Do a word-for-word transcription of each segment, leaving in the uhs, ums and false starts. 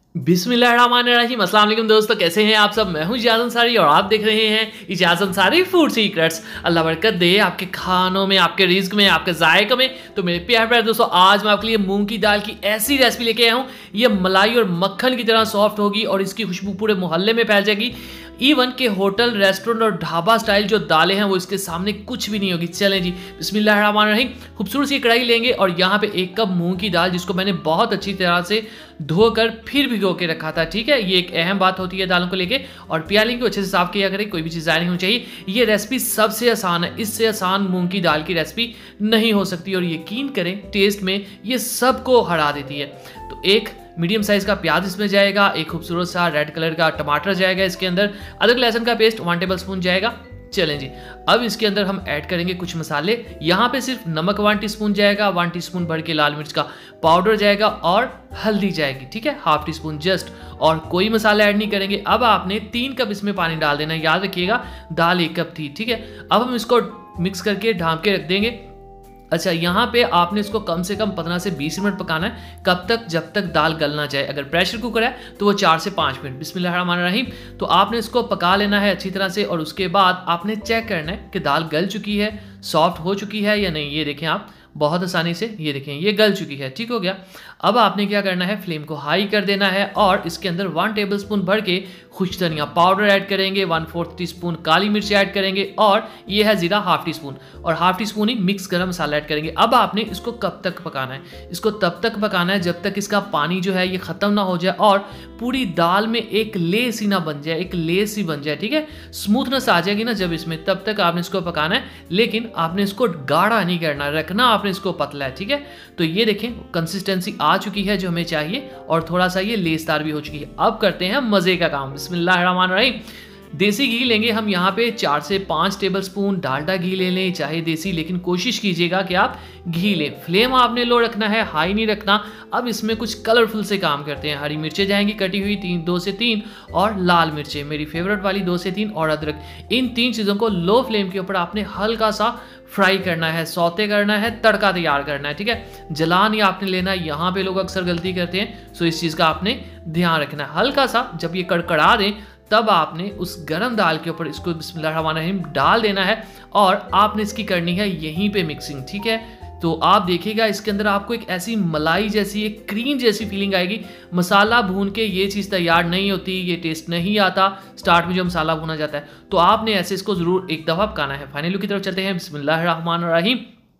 बिस्मिल्लाहिर्रहमानिर्रहीम। अस्सलाम वालेकुम दोस्तों, कैसे हैं आप सब। मैं हूं इजाज़ अंसारी और आप देख रहे हैं इजाज़ अंसारी फूड सीक्रेट्स। अल्लाह बरकत दे आपके खानों में, आपके रिज्क में, आपके जायके में। तो मेरे प्यारे प्यारे दोस्तों, आज मैं आपके लिए मूंग की दाल की ऐसी रेसिपी लेके आया हूँ, ये मलाई और मक्खन की तरह सॉफ्ट होगी और इसकी खुशबू पूरे मोहल्ले में फैल जाएगी। इवन के होटल, रेस्टोरेंट और ढाबा स्टाइल जो दालें हैं वो इसके सामने कुछ भी नहीं होगी। चलें जी, बिस्मिल्लाहिर्रहमानिर्रहीम। खूबसूरत सी कढ़ाई लेंगे और यहाँ पे एक कप मूंग की दाल, जिसको मैंने बहुत अच्छी तरह से धोकर फिर भिगो के रखा था। ठीक है, ये एक अहम बात होती है दालों को लेके। और प्याली को अच्छे से साफ किया करें, कोई भी चीज़ ज़ाया नहीं होनी चाहिए। ये रेसिपी सबसे आसान है, इससे आसान मूंग की दाल की रेसिपी नहीं हो सकती और यकीन करें टेस्ट में ये सबको हरा देती है। तो एक मीडियम साइज का प्याज इसमें जाएगा, एक खूबसूरत सा रेड कलर का टमाटर जाएगा इसके अंदर, अदरक लहसुन का पेस्ट वन टेबल स्पून जाएगा। चलें जी, अब इसके अंदर हम ऐड करेंगे कुछ मसाले। यहाँ पे सिर्फ नमक वन टीस्पून जाएगा, वन टीस्पून भर के लाल मिर्च का पाउडर जाएगा और हल्दी जाएगी। ठीक है, हाफ टी स्पून जस्ट, और कोई मसाला ऐड नहीं करेंगे। अब आपने तीन कप इसमें पानी डाल देना है, याद रखिएगा दाल एक कप थी। ठीक है, अब हम इसको मिक्स करके ढाँप के रख देंगे। अच्छा, यहाँ पे आपने इसको कम से कम पंद्रह से बीस मिनट पकाना है। कब तक? जब तक दाल गल ना जाए। अगर प्रेशर कुकर है तो वो चार से पाँच मिनट। बिस्मिल्लाहिर्रहमानिर्रहीम। तो आपने इसको पका लेना है अच्छी तरह से और उसके बाद आपने चेक करना है कि दाल गल चुकी है, सॉफ्ट हो चुकी है या नहीं। ये देखें आप, बहुत आसानी से ये देखें ये गल चुकी है। ठीक हो गया। अब आपने क्या करना है, फ्लेम को हाई कर देना है और इसके अंदर वन टेबल स्पून भर के खुश धनिया पाउडर ऐड करेंगे, वन फोर्थ टी स्पून काली मिर्च ऐड करेंगे और ये है जीरा हाफ टी स्पून, और हाफ टी स्पून ही मिक्स गरम मसाला ऐड करेंगे। अब आपने इसको कब तक पकाना है? इसको तब तक पकाना है जब तक इसका पानी जो है ये ख़त्म ना हो जाए और पूरी दाल में एक ले सी ना बन जाए, एक ले सी बन जाए। ठीक है, स्मूथनेस आ जाएगी ना जब इसमें, तब तक आपने इसको पकाना है। लेकिन आपने इसको गाढ़ा नहीं करना, रखना आपने इसको पतला है। ठीक है, तो ये देखें कंसिस्टेंसी आ चुकी है जो हमें चाहिए और थोड़ा सा ये लेसदार भी हो चुकी है। अब करते हैं मजे का काम। बिस्मिल्लाहिर्रहमानिर्रहीम। देसी घी लेंगे हम यहाँ पे चार से पाँच टेबल स्पून, डालडा घी ले लें चाहे देसी, लेकिन कोशिश कीजिएगा कि आप घी लें। फ्लेम आपने लो रखना है, हाई नहीं रखना। अब इसमें कुछ कलरफुल से काम करते हैं। हरी मिर्चें जाएंगी कटी हुई तीन, दो से तीन, और लाल मिर्चें मेरी फेवरेट वाली दो से तीन, और अदरक। इन तीन चीज़ों को लो फ्लेम के ऊपर आपने हल्का सा फ्राई करना है, सौते करना है, तड़का तैयार करना है। ठीक है, जला नहीं आपने लेना है। यहाँ पे लोग अक्सर गलती करते हैं, सो इस चीज़ का आपने ध्यान रखना है। हल्का सा जब ये कड़कड़ा दें तब आपने उस गरम दाल के ऊपर इसको बिस्मिल्लाहिर्रहमानिर्रहीम डाल देना है और आपने इसकी करनी है यहीं पे मिक्सिंग। ठीक है, तो आप देखिएगा इसके अंदर आपको एक ऐसी मलाई जैसी, एक क्रीम जैसी फीलिंग आएगी। मसाला भून के ये चीज़ तैयार नहीं होती, ये टेस्ट नहीं आता स्टार्ट में जो मसाला भुना जाता है। तो आपने ऐसे इसको ज़रूर एक दफ़ा पकाना है। फाइनल लुक की तरफ चलते हैं। बिस्मिल्लाहिर्रहमानिर्रहीम।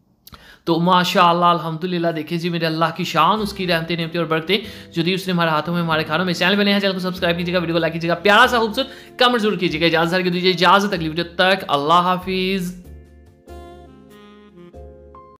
तो माशाअल्लाह अल्हम्दुलिल्लाह, देखिए जी मेरे अल्लाह की शान, उसकी रहमतें नेमतें और बरकतें जो दी उसने हमारे हाथों में, हमारे खानों में। चैनल बने हैं, चैनल को सब्सक्राइब कीजिएगा, वीडियो को लाइक कीजिएगा, प्यारा सा खूबसूरत कमेंट जरूर कीजिएगा। इजाज़त दीजिए, इजाज़त अगली वीडियो तक। अल्लाह हाफिज़।